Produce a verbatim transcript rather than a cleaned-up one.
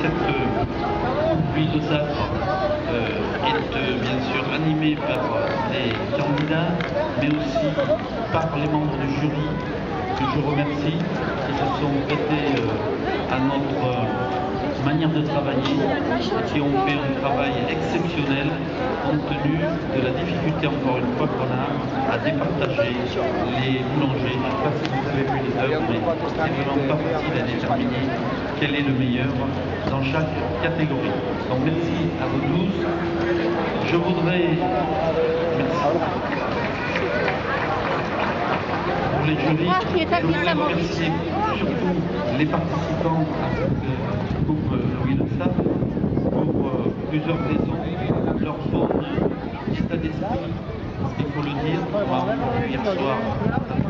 cette huile de safre euh, est euh, bien sûr animée par les candidats, mais aussi par les membres du jury que je remercie, qui se sont prêtés euh, à notre euh, manière de travailler, qui ont fait un travail exceptionnel compte tenu de la difficulté, encore une fois, qu'on a à départager les boulangers. Je ne sais pas si vous avez vu les œuvres, mais c'est vraiment pas facile à déterminer quel est le meilleur dans chaque catégorie. Donc merci à vous tous. Je voudrais... Merci. Pour les jurys, je voudrais remercier surtout les participants à cette coupe Louis de Sable pour euh, plusieurs raisons. Leur bon état d'esprit, parce qu'il faut le dire, on a entendu hier soir